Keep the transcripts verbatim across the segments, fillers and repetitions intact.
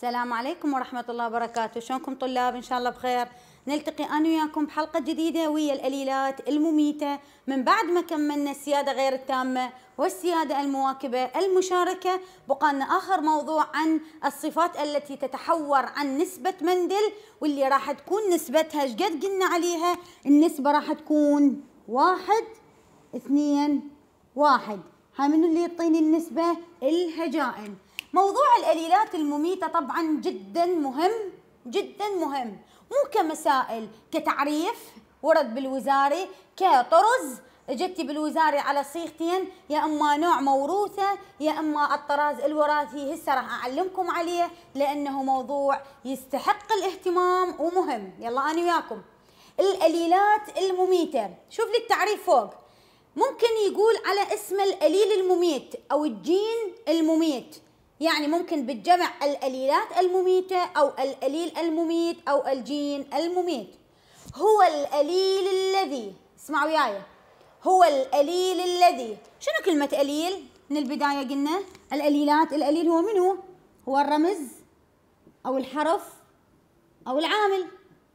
السلام عليكم ورحمة الله وبركاته. شلونكم طلاب؟ إن شاء الله بخير. نلتقي أنا وياكم بحلقة جديدة ويا الأليلات المميتة من بعد ما كملنا السيادة غير التامة والسيادة المواكبة المشاركة. بقالنا آخر موضوع عن الصفات التي تتحور عن نسبة مندل، واللي راح تكون نسبتها ايش قد قلنا عليها؟ النسبة راح تكون واحد اثنين واحد. ها منو اللي يعطيني النسبة؟ الهجائن. موضوع الأليلات المميتة طبعا جدا مهم جدا مهم، مو كمسائل كتعريف ورد بالوزاري، كطرز جتي بالوزاري على صيغتين، يا اما نوع موروثه يا اما الطراز الوراثي. هسه راح اعلمكم عليه لانه موضوع يستحق الاهتمام ومهم. يلا انا وياكم. الأليلات المميتة، شوف لي التعريف فوق. ممكن يقول على اسم الأليل المميت او الجين المميت، يعني ممكن بالجمع الأليلات المميتة أو الأليل المميت أو الجين المميت. هو الأليل الذي، اسمعوا وياي، هو الأليل الذي. شنو كلمة أليل؟ من البداية قلنا الأليلات، الأليل هو منو؟ هو الرمز أو الحرف أو العامل.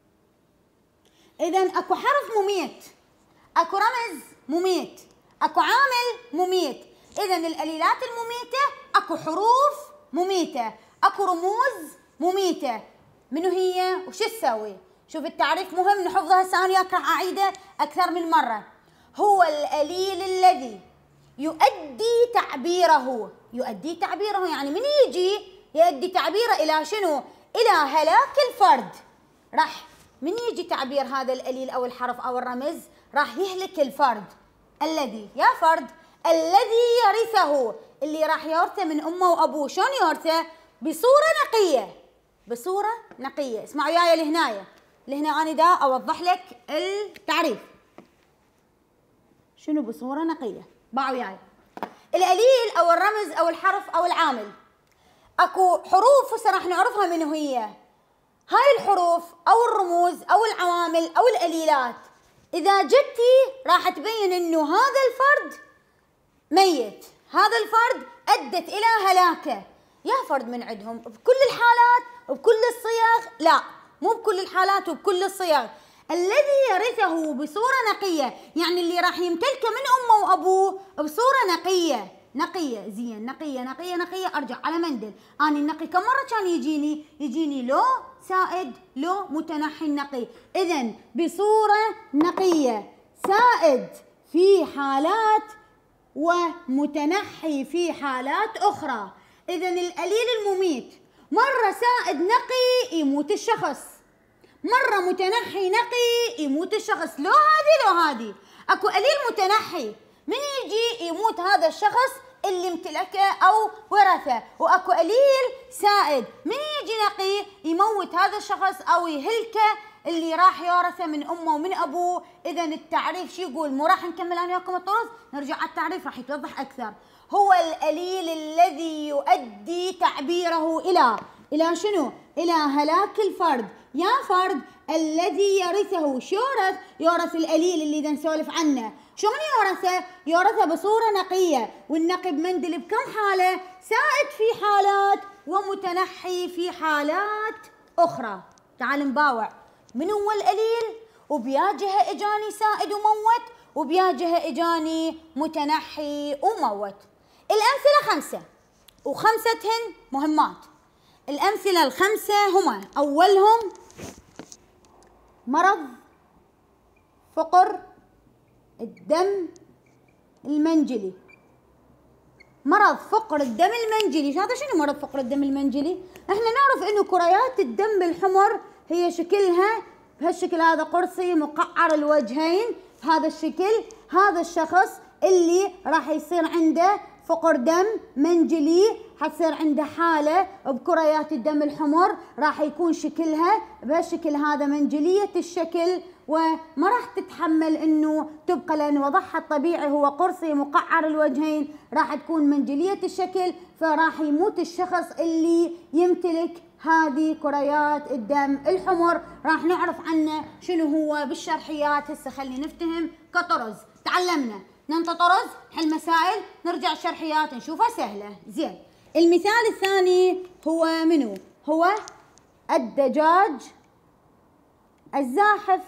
إذن أكو حرف مميت، أكو رمز مميت، أكو عامل مميت. إذن الأليلات المميتة أكو حروف مميتة، أكو رموز مميتة. منو هي وش تسوي؟ شوف التعريف مهم نحفظها هسه، أنا وياك راح أعيده أكثر من مرة. هو الأليل الذي يؤدي تعبيره، يؤدي تعبيره يعني من يجي يؤدي تعبيره إلى شنو؟ إلى هلاك الفرد. راح من يجي تعبير هذا الأليل أو الحرف أو الرمز راح يهلك الفرد. الذي يا فرد الذي يرثه، اللي راح يورثه من امه وابوه. شلون يورثه؟ بصوره نقيه، بصوره نقيه. اسمعوا وياي لهنايا، لهنا انا دا اوضح لك التعريف. شنو بصوره نقيه؟ باعوا وياي. الاليل او الرمز او الحرف او العامل، اكو حروف هسه راح نعرفها منو هي. هاي الحروف او الرموز او العوامل او الاليلات اذا جتي راح تبين انه هذا الفرد ميت، هذا الفرد أدت إلى هلاكه. يا فرد من عندهم بكل الحالات وبكل الصيغ؟ لا، مو بكل الحالات وبكل الصيغ. الذي يرثه بصورة نقية، يعني اللي راح يمتلكه من أمه وأبوه بصورة نقية. نقية زين، نقية نقية نقية. أرجع على مندل، أنا النقي كم مرة كان يجيني؟ يجيني لو سائد لو متنحي النقي. إذن بصورة نقية، سائد في حالات ومتنحي في حالات أخرى. إذن الأليل المميت مرة سائد نقي يموت الشخص، مرة متنحي نقي يموت الشخص. لو هذه لو هذه. أكو أليل متنحي من يجي يموت هذا الشخص اللي امتلكه أو ورثه، وأكو أليل سائد من يجي نقي يموت هذا الشخص أو يهلكه اللي راح يورثه من امه ومن ابوه. اذا التعريف شو يقول؟ مو راح نكمل انا وياكم الطرز، نرجع على التعريف راح يتوضح اكثر. هو الأليل الذي يؤدي تعبيره الى الى شنو؟ الى هلاك الفرد. يا فرد الذي يرثه. شو يورث؟ يورث الأليل اللي اذا نسولف عنه. شلون يورثه؟ يورثه بصوره نقيه، والنقي بمندل بكم حاله؟ سائد في حالات ومتنحي في حالات اخرى. تعال نباوع. من هو الأليل؟ وبيا جهة اجاني سائد وموت، وبيا جهة اجاني متنحي وموت. الأمثلة خمسة وخمستهن مهمات. الأمثلة الخمسة هما: أولهم مرض فقر الدم المنجلي. مرض فقر الدم المنجلي، هذا شنو مرض فقر الدم المنجلي؟ احنا نعرف انه كريات الدم الحمر هي شكلها بهالشكل هذا، قرصي مقعر الوجهين بهذا الشكل. هذا الشخص اللي راح يصير عنده فقر دم منجلي، حتصير عنده حالة بكريات الدم الحمر، راح يكون شكلها بهالشكل هذا منجلية الشكل، وما راح تتحمل انه تبقى، لان وضعها الطبيعي هو قرصي مقعر الوجهين، راح تكون منجلية الشكل، فراح يموت الشخص اللي يمتلك هذه كريات الدم الحمر. راح نعرف عنه شنو هو بالشرحيات. هسه خلي نفتهم كطرز. تعلمنا ننطى طرز، نحل مسائل، نرجع الشرحيات نشوفها سهلة. زين، المثال الثاني هو منو؟ هو الدجاج الزاحف.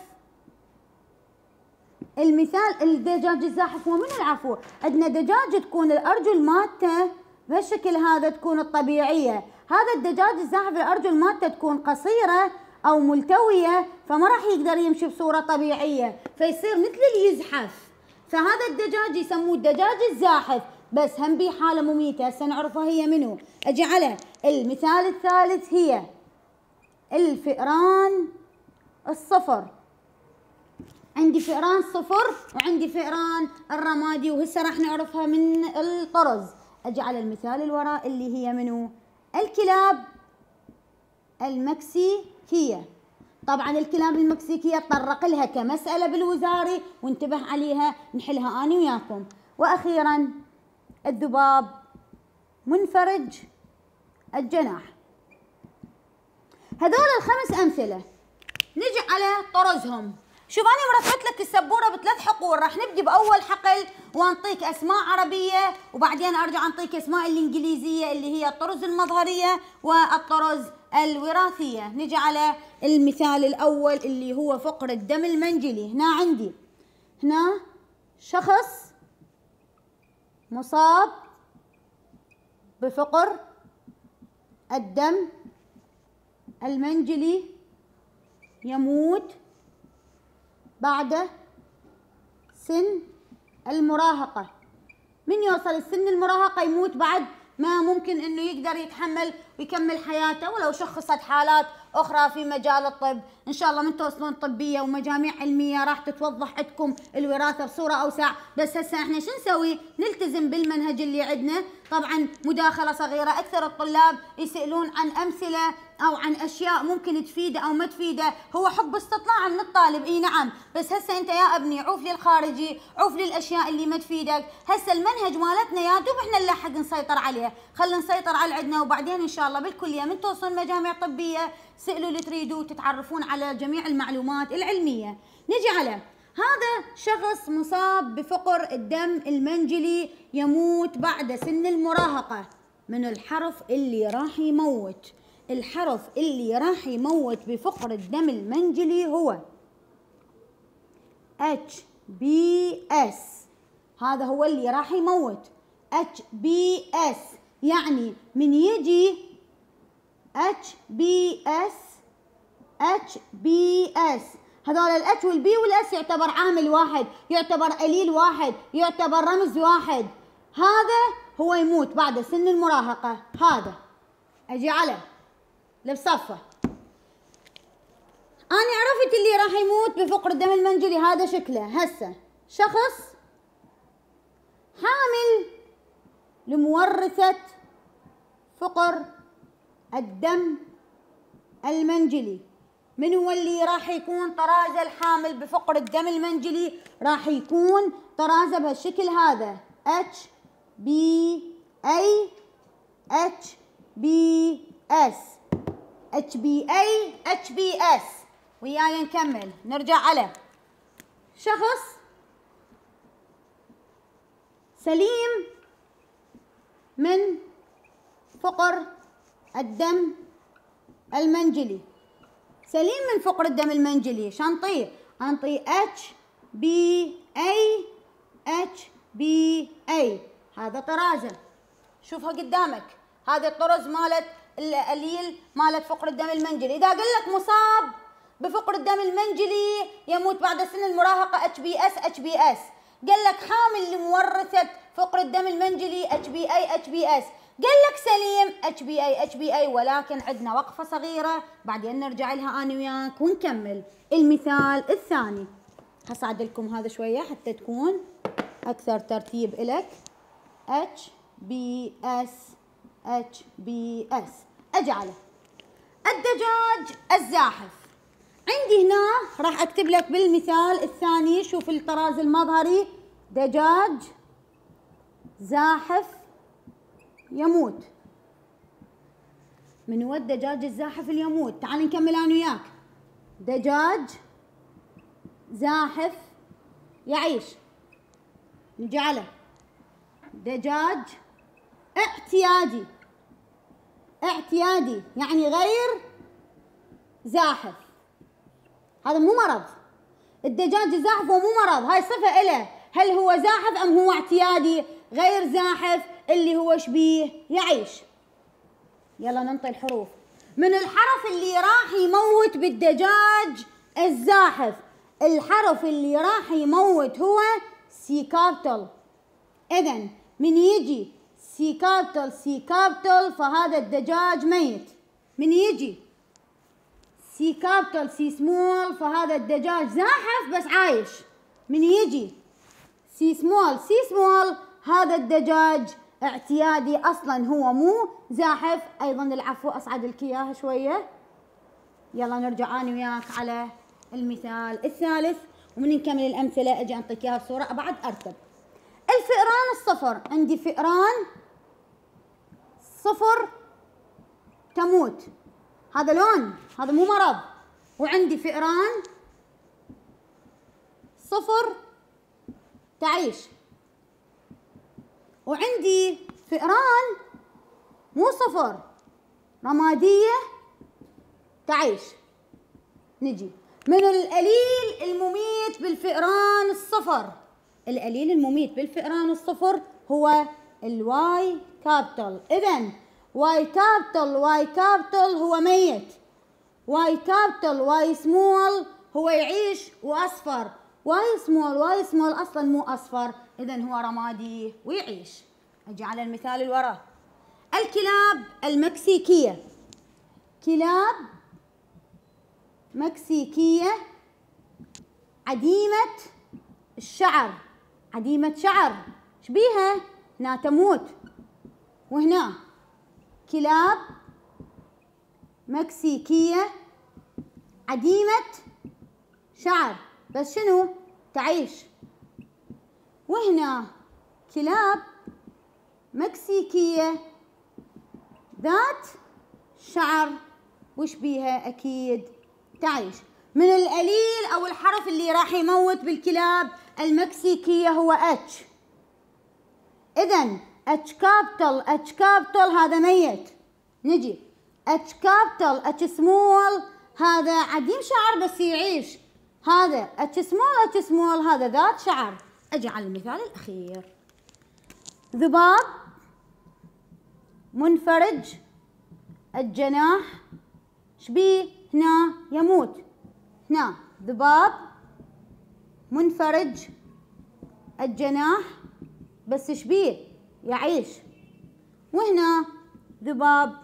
المثال الدجاج الزاحف هو من العفو، عندنا دجاج تكون الأرجل مالته بهالشكل هذا تكون الطبيعية، هذا الدجاج الزاحف الأرجل مالته تكون قصيرة أو ملتوية فما راح يقدر يمشي بصورة طبيعية فيصير مثل اللي يزحف، فهذا الدجاج يسموه الدجاج الزاحف، بس هم بيه حالة مميتة هسه نعرفها هي منو. أجي على المثال الثالث هي الفئران الصفر. عندي فئران صفر وعندي فئران الرمادي وهسه راح نعرفها من الطرز. أجي على المثال الوراء اللي هي منو؟ الكلاب المكسيكية. طبعا الكلاب المكسيكية تطرق لها كمسألة بالوزاري وانتبه عليها نحلها أنا وياكم. وأخيرا الذباب منفرج الجناح. هذول الخمس أمثلة نجي على طرزهم. شوف أنا مرتبت لك السبورة بثلاث حقول، راح نبدي بأول حقل وأنطيك أسماء عربية وبعدين أرجع أنطيك أسماء الإنجليزية اللي هي الطرز المظهرية والطرز الوراثية. نجي على المثال الأول اللي هو فقر الدم المنجلي. هنا عندي هنا شخص مصاب بفقر الدم المنجلي يموت بعد سن المراهقة. من يوصل السن المراهقة يموت بعد ما ممكن انه يقدر يتحمل ويكمل حياته، ولو شخصت حالات اخرى في مجال الطب ان شاء الله من توصلون طبية ومجاميع علمية راح تتوضح عندكم الوراثة بصورة اوسع. بس هسه احنا شو نسوي؟ نلتزم بالمنهج اللي عندنا. طبعا مداخلة صغيرة، اكثر الطلاب يسألون عن امثلة او عن اشياء ممكن تفيده او ما تفيده، هو حب استطلاع من الطالب. اي نعم، بس هسه انت يا ابني عوف للخارجي، عوف للاشياء اللي ما تفيدك. هسه المنهج مالتنا يا دوب احنا نلحق نسيطر عليه، خلينا نسيطر على عندنا وبعدين ان شاء الله بالكليه من توصل مجاميع طبيه سألوا اللي تريدوا تتعرفون على جميع المعلومات العلميه. نجي على هذا شخص مصاب بفقر الدم المنجلي يموت بعد سن المراهقه. من الحرف اللي راح يموت، الحرف اللي راح يموت بفقر الدم المنجلي هو اتش بي اس. هذا هو اللي راح يموت اتش بي اس، يعني من يجي اتش بي اس اتش بي اس هذول الاتش والبي والاس يعتبر عامل واحد، يعتبر قليل واحد، يعتبر رمز واحد. هذا هو يموت بعد سن المراهقة. هذا اجي على لبصفة. أنا عرفت اللي راح يموت بفقر الدم المنجلي هذا شكله. هسه شخص حامل لمورثة فقر الدم المنجلي. من هو اللي راح يكون طرازه الحامل بفقر الدم المنجلي؟ راح يكون طرازه بهالشكل هذا اتش بي اي اتش بي اس اتش بي اي اتش بي اس. وياي نكمل. نرجع على شخص سليم من فقر الدم المنجلي. سليم من فقر الدم المنجلي شنطيه انطي اتش بي اي اتش بي اي. هذا طرازه شوفها قدامك، هذا الطرز مالت القليل مالت فقر الدم المنجلي. اذا قال لك مصاب بفقر الدم المنجلي يموت بعد سن المراهقه اتش بي اس اتش بي اس. قال لك حامل لمورثه فقر الدم المنجلي اتش بي اي اتش بي اس. قال لك سليم اتش بي اي اتش بي اي. ولكن عندنا وقفه صغيره بعدين نرجع لها انا وياك ونكمل. المثال الثاني هصعد لكم هذا شويه حتى تكون اكثر ترتيب الك. اتش بي اس اتش بي اس. اجعله الدجاج الزاحف. عندي هنا راح اكتب لك بالمثال الثاني، شوف الطراز المظهري، دجاج زاحف يموت. من هو الدجاج الزاحف اللي يموت؟ تعال نكمل انا وياك. دجاج زاحف يعيش. نجي على دجاج اعتيادي. اعتيادي يعني غير زاحف. هذا مو مرض. الدجاج الزاحف هو مو مرض، هاي صفة إله. هل هو زاحف أم هو اعتيادي؟ غير زاحف اللي هو شبيه يعيش. يلا ننطي الحروف. من الحرف اللي راح يموت بالدجاج الزاحف، الحرف اللي راح يموت هو سي كابيتال. إذن من يجي سي كابيتال سي كابيتال فهذا الدجاج ميت. من يجي سي كابيتال سي سمول فهذا الدجاج زاحف بس عايش. من يجي سي سمول سي سمول هذا الدجاج اعتيادي اصلا هو مو زاحف. ايضا العفو اصعد لك اياها شويه. يلا نرجع انا وياك على المثال الثالث ومن نكمل الامثله اجي اعطيك اياها بصوره ابعد ارتب. الفئران الصفر، عندي فئران صفر تموت، هذا لون، هذا مو مرض. وعندي فئران صفر تعيش، وعندي فئران مو صفر رمادية تعيش. نجي من القليل المميت بالفئران الصفر. القليل المميت بالفئران الصفر هو الواي كابيتال. إذن واي كابيتال واي كابيتال هو ميت، واي كابيتال واي سمول هو يعيش وأصفر، واي سمول واي سمول أصلا مو أصفر، إذن هو رمادي ويعيش. أجي على المثال اللي وراه. الكلاب المكسيكية، كلاب مكسيكية عديمة الشعر، عديمة شعر، شبيها؟ هنا تموت وهنا كلاب مكسيكية عديمة شعر بس شنو؟ تعيش. وهنا كلاب مكسيكية ذات شعر وش بيها؟ أكيد تعيش. من القليل أو الحرف اللي راح يموت بالكلاب المكسيكية هو اتش. إذن اتش كابيتال اتش كابيتال هذا ميت. نجي اتش كابيتال اتش سمول هذا عديم شعر بس يعيش. هذا اتش سمول اتش سمول هذا ذات شعر. أجي على المثال الأخير. ذباب منفرج الجناح، شبيه؟ هنا يموت. هنا ذباب منفرج الجناح بس شبيه؟ يعيش. وهنا ذباب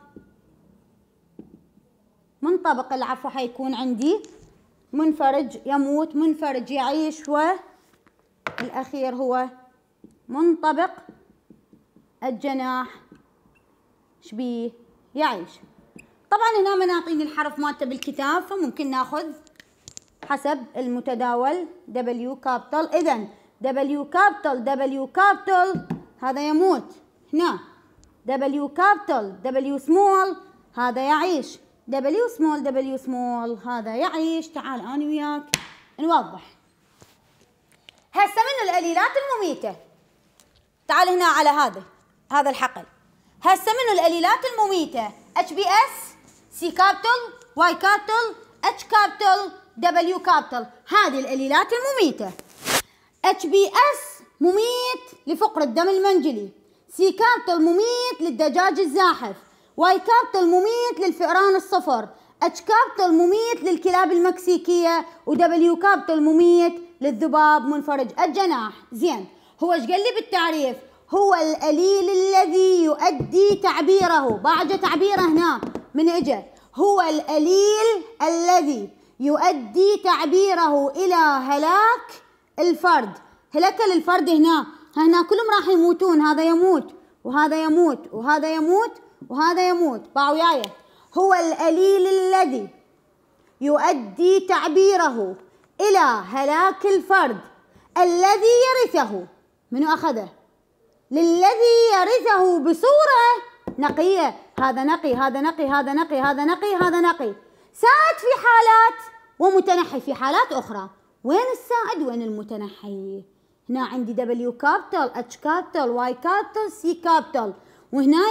منطبق، العفو حيكون عندي منفرج يموت، منفرج يعيش، والأخير هو منطبق الجناح شبيه؟ يعيش. طبعا هنا ما نعطيني الحرف مالته بالكتاب فممكن ناخذ حسب المتداول دبليو كابيتال. إذن دبليو كابيتال دبليو كابيتال هذا يموت. هنا دبليو كابيتال دبليو سمول هذا يعيش. دبليو سمول دبليو سمول هذا يعيش. تعال أنا وياك نوضح. هسه من القليلات المميتة، تعال هنا على هذا هذا الحقل. هسه من القليلات المميتة اتش بي اس سي كابيتال واي كابيتال اتش كابيتال دبليو كابيتال، هذه القليلات المميتة. اتش بي اس مميت لفقر الدم المنجلي، سي كابيتال مميت للدجاج الزاحف، واي كابيتال مميت للفئران الصفر، اتش كابيتال مميت للكلاب المكسيكية، ودبليو كابيتال مميت للذباب منفرج الجناح. زين، هو ايش قال لي بالتعريف؟ هو القليل الذي يؤدي تعبيره. باعجه تعبيره هنا من اجى، هو القليل الذي يؤدي تعبيره الى هلاك الفرد. هلك للفرد هنا، هنا كلهم راح يموتون، هذا يموت وهذا يموت وهذا يموت وهذا يموت. باعوا وياي. هو القليل الذي يؤدي تعبيره الى هلاك الفرد الذي يرثه. منو اخذه؟ للذي يرثه بصورة نقية. هذا نقي هذا نقي هذا نقي هذا نقي هذا نقي. سائد في حالات ومتنحي في حالات أخرى. وين السائد وين المتنحي؟ هنا عندي دبليو كابيتال اتش كابيتال واي كابيتال سي كابيتال، وهنايا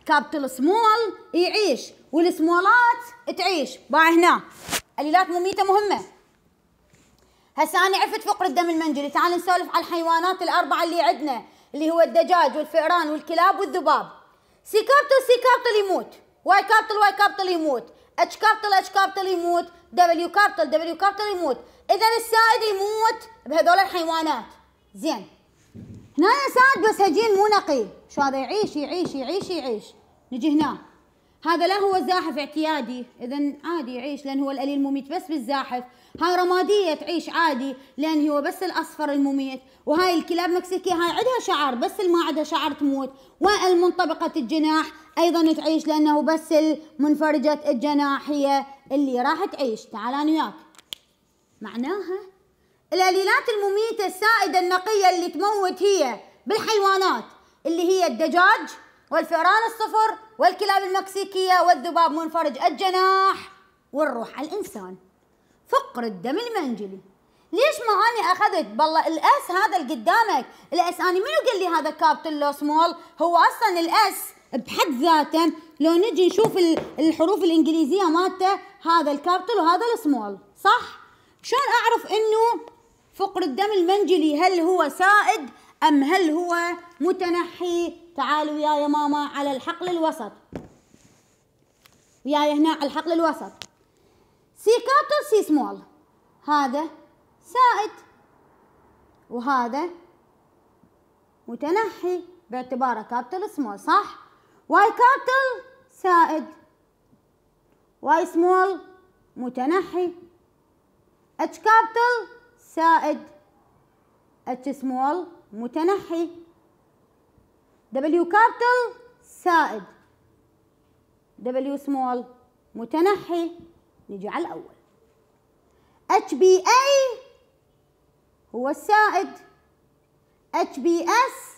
كابيتال سمول يعيش والسمولات تعيش. باع هنا اليلات مميته مهمه. هسه انا عرفت فقر الدم المنجلي. تعال نسولف على الحيوانات الاربعه اللي عندنا اللي هو الدجاج والفئران والكلاب والذباب. سي كابيتال سي كابيتال يموت، واي كابيتال واي كابيتال يموت، اتش كابيتال اتش كابيتال يموت، دبليو كابيتال دبليو كابيتال يموت. اذا السائد يموت بهذول الحيوانات. زين هنا سائد بس هجين مو نقي. شو هذا؟ يعيش يعيش يعيش يعيش. نجي هنا هذا لا هو زاحف اعتيادي، اذا عادي يعيش لان هو القليل مميت بس بالزاحف. هاي رماديه تعيش عادي لان هو بس الاصفر المميت. وهاي الكلاب مكسيكيه هاي عندها شعر بس اللي ما عندها شعر تموت. والمنطبقه الجناح ايضا تعيش لانه بس المنفرجه الجناح هي اللي راح تعيش. تعال انا وياك. معناها القليلات المميته السائده النقيه اللي تموت هي بالحيوانات اللي هي الدجاج والفئران الصفر والكلاب المكسيكيه والذباب منفرج الجناح والروح على الانسان. فقر الدم المنجلي. ليش ما اني اخذت بالله الاس هذا اللي قدامك؟ الاس اني منو قال لي هذا كابيتال لو سمول؟ هو اصلا الاس بحد ذاته لو نجي نشوف الحروف الانجليزيه مالته هذا الكابيتال وهذا السمول، صح؟ شلون اعرف انه فقر الدم المنجلي هل هو سائد ام هل هو متنحي؟ تعالوا وياي ماما على الحقل الوسط. وياي هنا على الحقل الوسط. سي كابيتال سي سمول، هذا سائد وهذا متنحي باعتباره كابيتال سمول، صح؟ واي كابيتال سائد، واي سمول متنحي، اتش كابيتال سائد، اتش سمول متنحي، دبليو كابيتال سائد، دبليو سمول متنحي. نجي على الأول. اتش بي اي هو السائد، اتش بي اس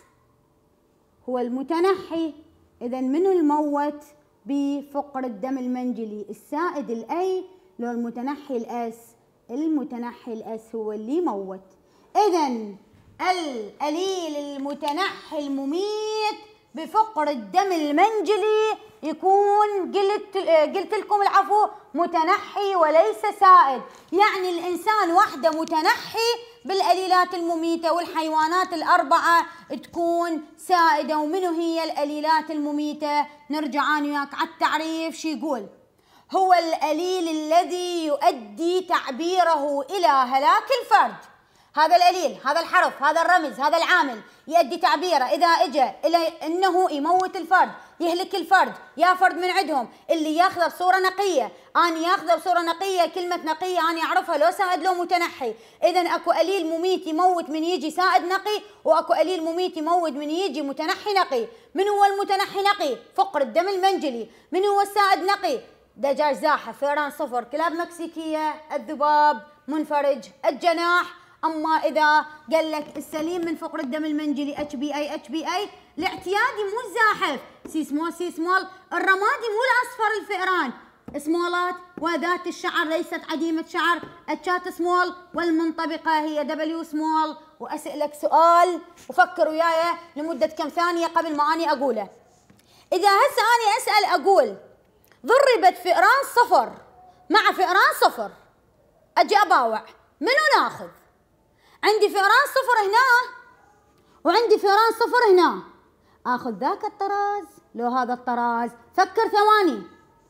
هو المتنحي. إذا منو الموت بفقر الدم المنجلي؟ السائد الاي لو المتنحي الاس؟ المتنحي الاس هو اللي يموت. إذا القليل المتنحي المميت بفقر الدم المنجلي يكون قلت قلت لكم العفو متنحي وليس سائد. يعني الانسان وحده متنحي بالقليلات المميته والحيوانات الاربعه تكون سائده. ومنو هي القليلات المميته؟ نرجع انا وياك على التعريف. شو يقول؟ هو القليل الذي يؤدي تعبيره الى هلاك الفرد. هذا القليل، هذا الحرف، هذا الرمز، هذا العامل يؤدي تعبيره اذا اجى الى انه يموت الفرد، يهلك الفرد. يا فرد من عندهم اللي ياخذه بصوره نقيه، اني ياخذه بصوره نقيه. كلمه نقيه اني اعرفها لو سائد لو متنحي. اذا اكو قليل مميت يموت من يجي سائد نقي، واكو قليل مميت يموت من يجي متنحي نقي. من هو المتنحي نقي؟ فقر الدم المنجلي. من هو السائد نقي؟ دجاج زاحف، فئران صفر، كلاب مكسيكيه، الذباب منفرج الجناح. اما اذا قال لك السليم من فقر الدم المنجلي اتش بي اي اتش بي اي، الاعتيادي مو الزاحف سي سمول سي سمول، الرمادي مو الاصفر الفئران سمولات، وذات الشعر ليست عديمه شعر اتشات سمول، والمنطبقه هي دبليو سمول. واسالك سؤال وفكر وياي لمده كم ثانيه قبل ما اني اقوله. اذا هسه اني اسال اقول ضربت فئران صفر مع فئران صفر، اجي اباوع منو ناخذ؟ عندي فئران صفر هنا وعندي فئران صفر هنا، اخذ ذاك الطراز لو هذا الطراز؟ فكر ثواني.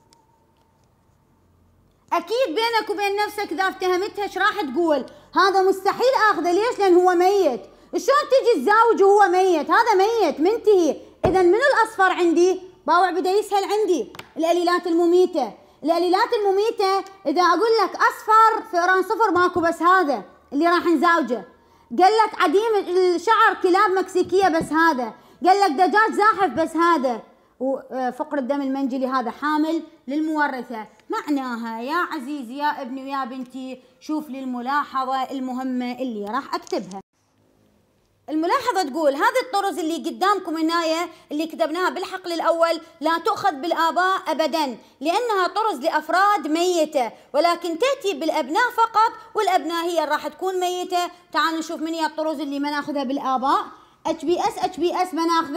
اكيد بينك وبين نفسك اذا افتهمتها ايش راح تقول؟ هذا مستحيل اخذه. ليش؟ لان هو ميت. شلون تجي تزاوج وهو ميت؟ هذا ميت منتهي. اذا منو الاصفر عندي؟ باوع بدا يسهل عندي. القليلات المميته. القليلات المميته اذا اقول لك اصفر فئران صفر ماكو بس هذا اللي راح نزاوجه. قال لك عديم الشعر كلاب مكسيكيه بس هذا. قال لك دجاج زاحف بس هذا. وفقر الدم المنجلي هذا حامل للمورثه. معناها يا عزيزي يا ابني ويا بنتي شوف لي الملاحظه المهمه اللي راح اكتبها. الملاحظة تقول هذه الطرز اللي قدامكم هنايا اللي كتبناها بالحقل الأول لا تؤخذ بالآباء أبدا، لأنها طرز لأفراد ميتة، ولكن تأتي بالأبناء فقط، والأبناء هي راح تكون ميتة. تعالوا نشوف من هي الطرز اللي ما ناخذها بالآباء. اتش بي اس اتش بي اس ما ناخذه،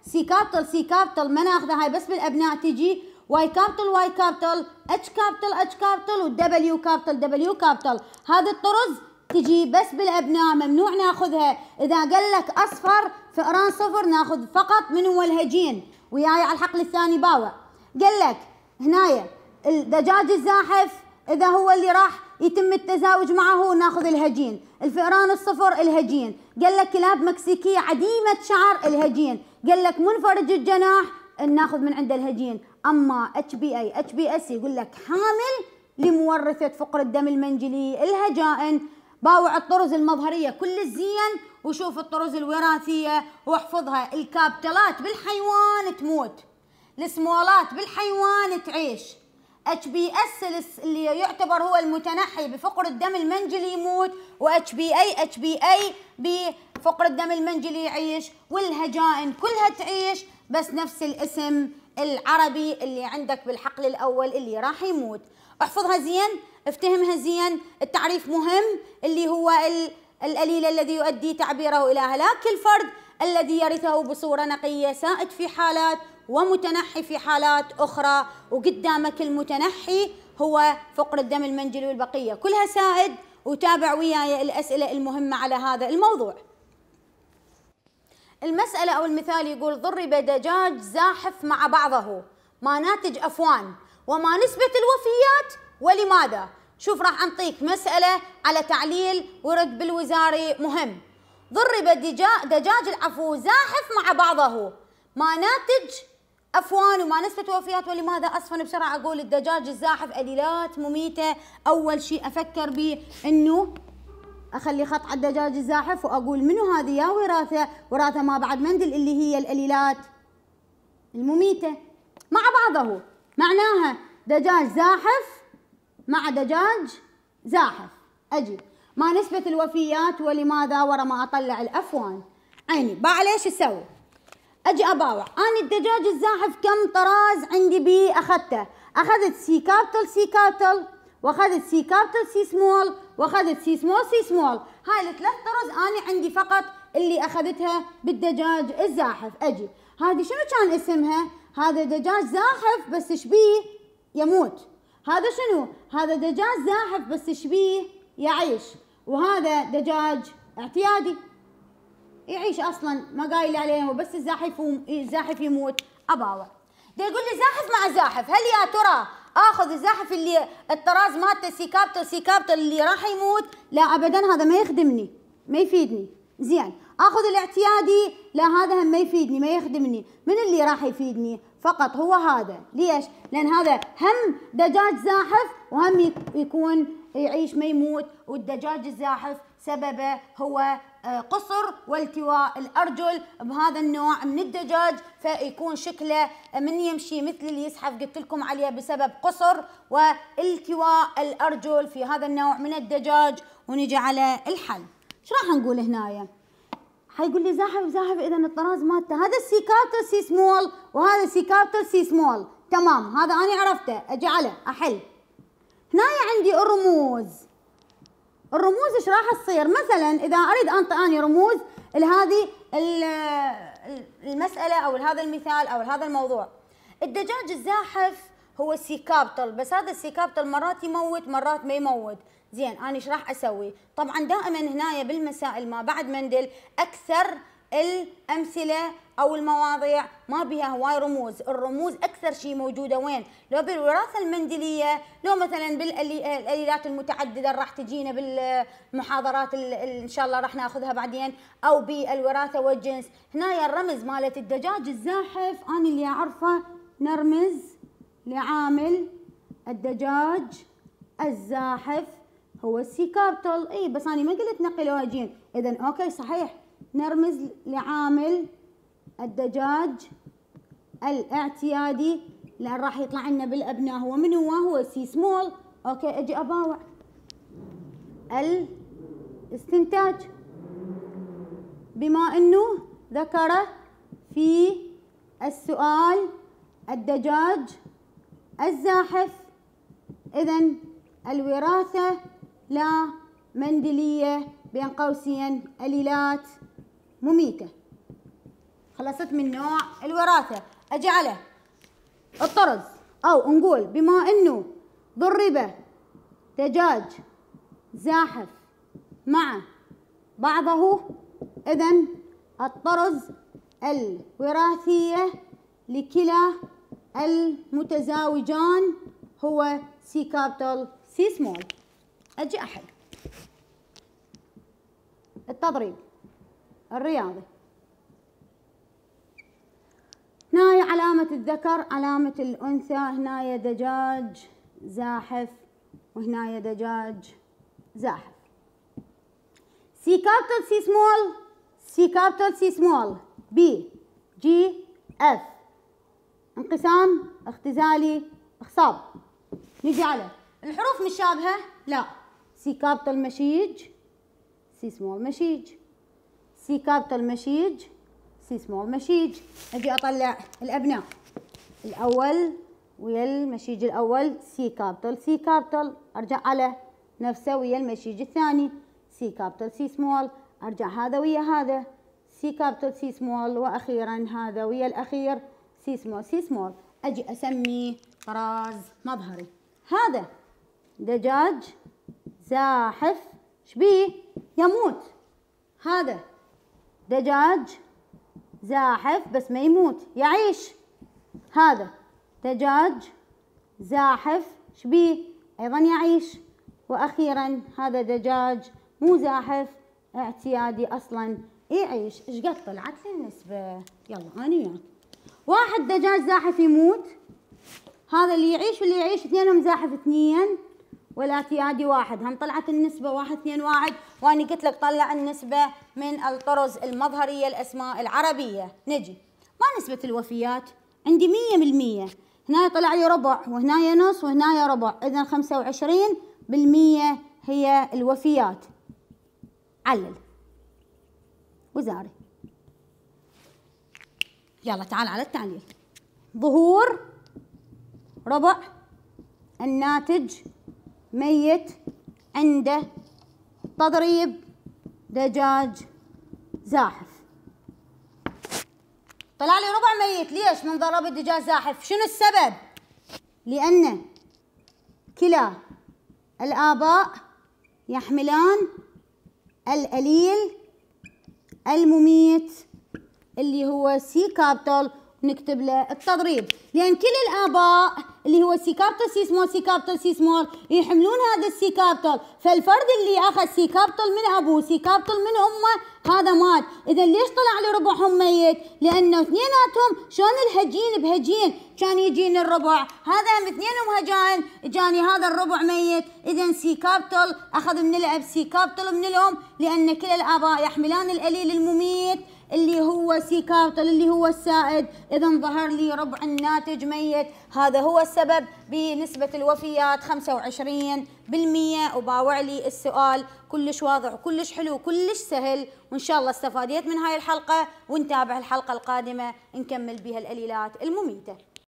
سي كابيتال سي كابيتال ما ناخذها هاي بس بالابناء تجي، واي كابيتال واي كابيتال، اتش كابيتال اتش كابيتال، والدبليو كابيتال دبليو كابيتال. هذه الطرز تجي بس بالابناء، ممنوع ناخذها. اذا قال لك اصفر فئران صفر ناخذ فقط من هو الهجين. وياي على الحقل الثاني باوع. قال لك هنايا الدجاج الزاحف اذا هو اللي راح يتم التزاوج معه ناخذ الهجين، الفئران الصفر الهجين. قال لك كلاب مكسيكيه عديمه شعر الهجين، قال لك منفرج الجناح ناخذ من عند الهجين. اما اتش بي اي اتش بي اس يقول لك حامل لمورثه فقر الدم المنجلي الهجائن. باوع الطرز المظهريه كل الزين وشوف الطرز الوراثيه واحفظها. الكابتلات بالحيوان تموت، السمولات بالحيوان تعيش. اتش بي اس اللي يعتبر هو المتنحي بفقر الدم المنجلي يموت، واتش بي اي اتش بي اي بفقر الدم المنجلي يعيش، والهجائن كلها تعيش بس نفس الاسم العربي اللي عندك بالحقل الاول اللي راح يموت. احفظها زين، افتهمها زين. التعريف مهم اللي هو القليل الذي يؤدي تعبيره الى هلاك الفرد الذي يرثه بصوره نقيه، سائد في حالات ومتنحي في حالات اخرى. وقدامك المتنحي هو فقر الدم المنجلي والبقيه كلها سائد. وتابع وياي الاسئله المهمه على هذا الموضوع. المساله او المثال يقول ضرب دجاج زاحف مع بعضه، ما ناتج افوان وما نسبه الوفيات ولماذا؟ شوف راح انطيك مساله على تعليل ورد بالوزاري مهم. ضرب دجاج العفو زاحف مع بعضه، ما ناتج افوان وما نسبه وفيات ولماذا؟ اصفن بسرعه اقول الدجاج الزاحف قليلات مميته. اول شيء افكر به انه اخلي خط على الدجاج الزاحف واقول منو هذه؟ يا وراثه، وراثه ما بعد مندل اللي هي القليلات المميته مع بعضه، معناها دجاج زاحف مع دجاج زاحف. اجي ما نسبة الوفيات ولماذا ورا ما اطلع الافوان. عيني باع ليش اسوي؟ اجي اباوع انا الدجاج الزاحف كم طراز عندي بي اخذته؟ اخذت سي كابيتال سي كابيتال، واخذت سي كابيتال سي سمول، واخذت سي سمول سي سمول. هاي الثلاث طرز انا عندي فقط اللي اخذتها بالدجاج الزاحف. اجي هذه شنو كان اسمها؟ هذا دجاج زاحف بس شبيه يموت. هذا شنو؟ هذا دجاج زاحف بس شبيه يعيش. وهذا دجاج اعتيادي يعيش اصلا ما قايل عليه بس الزاحف الزاحف يموت. اباوع دا يقول لي زاحف مع زاحف، هل يا ترى اخذ الزاحف اللي الطراز مالته سي كابيتال سي كابيتال اللي راح يموت؟ لا ابدا، هذا ما يخدمني ما يفيدني. زين اخذ الاعتيادي؟ لا هذا هم ما يفيدني ما يخدمني. من اللي راح يفيدني؟ فقط هو هذا. ليش؟ لان هذا هم دجاج زاحف وهم يكون يعيش ما يموت. والدجاج الزاحف سببه هو قصر والتواء الارجل بهذا النوع من الدجاج، فيكون شكله من يمشي مثل اللي يزحف قلت لكم عليه بسبب قصر والتواء الارجل في هذا النوع من الدجاج. ونجي على الحل. ايش راح نقول هنايا؟ حيقول لي زاحف زاحف اذا الطراز مالته هذا سي كابيتال سي سمول وهذا سي كابيتال سي سمول. تمام هذا انا عرفته. اجي على احل. هنايا عندي الرموز. الرموز ايش راح تصير؟ مثلا اذا اريد انطي اني رموز لهذه المساله او لهذا المثال او لهذا الموضوع. الدجاج الزاحف هو سي كابيتال، بس هذا السي كابيتال مرات يموت مرات ما يموت. زين انا ايش راح اسوي؟ طبعا دائما هنايا بالمسائل ما بعد مندل اكثر الامثله او المواضيع ما بها هواي رموز. الرموز اكثر شيء موجوده وين؟ لو بالوراثه المندليه، لو مثلا بالاليلات المتعدده راح تجينا بالمحاضرات ان شاء الله راح ناخذها بعدين، او بالوراثه والجنس. هنايا الرمز مالت الدجاج الزاحف انا اللي اعرفه نرمز لعامل الدجاج الزاحف هو السي كابيتال. اي بس انا ما قلت نقل وهجين، اذا اوكي صحيح نرمز لعامل الدجاج الاعتيادي لان راح يطلع لنا بالابناء هو من هو؟ هو سي سمول. اوكي اجي اباوع الاستنتاج بما انه ذكر في السؤال الدجاج الزاحف، اذا الوراثه لا مندليه بين قوسين قليلات مميته. خلصت من نوع الوراثة. أجي على الطرز، أو نقول بما إنه ضرب دجاج زاحف مع بعضه، إذن الطرز الوراثية لكلا المتزاوجان هو سي كابيتال سي سمول. أجي أحل التضريب الرياضي. هنايا علامة الذكر علامة الأنثى، هنايا دجاج زاحف وهنايا دجاج زاحف. سي كابيتال سي سمول، سي كابيتال سي سمول، بي جي اف، انقسام اختزالي اخصاب. نجي على الحروف مشابهة؟ لا. سي كابيتال مشيج، سي سمول مشيج، سي كابيتال مشيج، سي سمول مشيج. اجي اطلع الابناء، الاول ويا المشيج الاول سي كابيتال سي كابيتال، ارجع على نفسه ويا المشيج الثاني سي كابيتال سي سمول، ارجع هذا ويا هذا سي كابيتال سي سمول، واخيرا هذا ويا الاخير سي سمول سي سمول. اجي اسميه طراز مظهري. هذا دجاج زاحف، شبيه؟ يموت. هذا دجاج زاحف بس ما يموت، يعيش. هذا دجاج زاحف، شبيه؟ ايضا يعيش. واخيرا هذا دجاج مو زاحف، اعتيادي اصلا يعيش. ايش قد طلعت لي النسبة؟ يلا انا وياك. واحد دجاج زاحف يموت، هذا اللي يعيش واللي يعيش اثنينهم زاحف اثنين، والاعتيادي واحد. هم طلعت النسبة واحد اثنين واحد، واني قلت لك طلع النسبة من الطرز المظهرية الاسماء العربية. نجي ما نسبة الوفيات؟ عندي مية بالمية. هنا طلع لي ربع وهنا نص وهنا ربع، اذا خمسة وعشرين بالمية هي الوفيات. علل وزاري. يلا تعال على التعليل. ظهور ربع الناتج ميت عنده تضريب دجاج زاحف. طلع لي ربع ميت، ليش؟ من ضرب الدجاج زاحف. شنو السبب؟ لأن كلا الآباء يحملان الأليل المميت اللي هو سي كابيتال، نكتب له التضريب، لأن كل الآباء اللي هو سي كابيتال سي سمول سي كابيتال سي سمول يحملون هذا السي كابيتال، فالفرد اللي أخذ سي كابيتال من أبوه سي كابيتال من أمه هذا مات. إذا ليش طلع لي ربعهم ميت؟ لأنه اثنيناتهم شلون الهجين بهجين كان يجيني الربع، هذا هم اثنينهم هجان اجاني هذا الربع ميت. إذا سي كابيتال أخذ من الأب سي كابيتال من الأم، لأن كلا الآباء يحملان الأليل المميت اللي هو سي كابيتال اللي هو السائد. إذا ظهر لي ربع الناتج ميت، هذا هو السبب بنسبة الوفيات خمسة وعشرين بالمية. وباوع لي السؤال كلش واضح وكلش حلو وكلش سهل، وإن شاء الله استفاديت من هاي الحلقة، ونتابع الحلقة القادمة نكمل بها الأليلات المميتة.